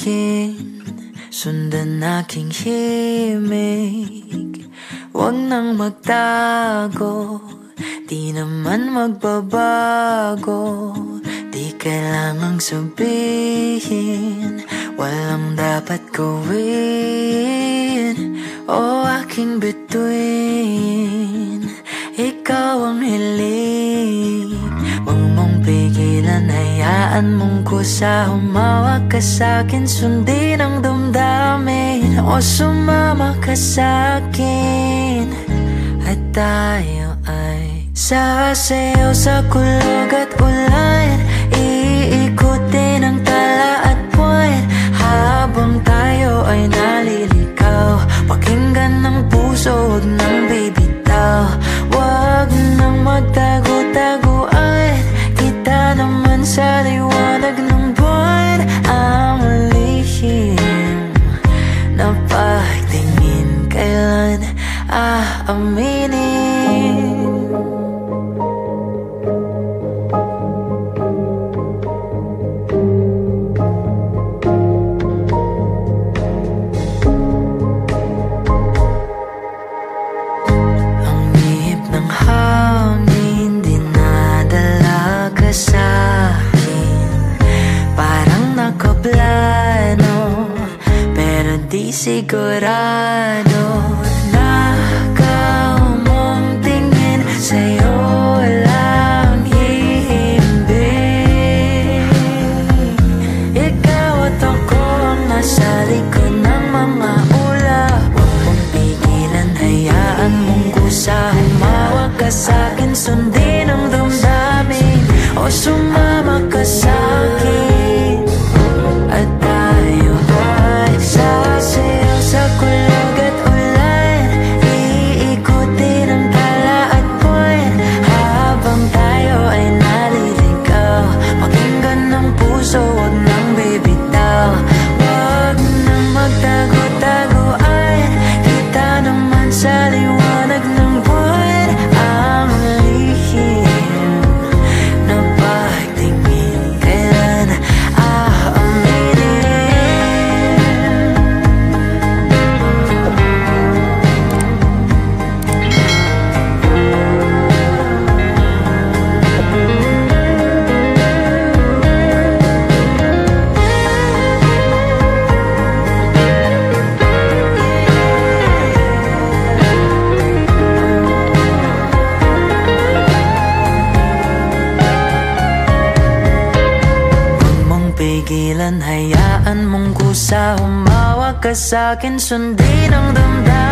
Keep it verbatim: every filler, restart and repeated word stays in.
akin, sundan aking himig. Huwag nang magtago, di naman magbabago. Di kailangang sabihin, walang dapat gawin. O aking bituin, ikaw ang hiling. Huwag mong pigilan, hayaan mong kusa. Humawak ka sa'kin, sundin ang damdamin. O sumama ka sa'kin, at tayo ay sasayaw sa kulog at ulan. Iikutin ang tala at buwan, habang tayo ay naliligaw. Pakinggan ng puso, huwag nang bibitaw. Huwag nang magtago-taguan, kita naman sa liwanag ng buwan. Ang lihim na pagtingin, kailan aaminin? Sigurado na ikaw mong tingin, sa'yo lang hihimbing. Ikaw at ako ang nasa likod ng mga ulap. Huwag mong pigilan, hayaan mong kusa. Humawak ka sa'kin, sundin ang damdamin. O sumama ka sa'kin, at tayo ay sasayaw sa kulog at ulan. Iikutin ang tala at buwan, habang tayo ay naliligaw. Pakinggan ng puso, huwag nang bibitaw. Huwag nang magtago-taguan, kita naman sa liwanag ng buwan. Ang lihim na pagtingin, kailan aaminin? Pigilan, hayaan mong kusa. Humawak ka sa'kin, sundin ang damdamin.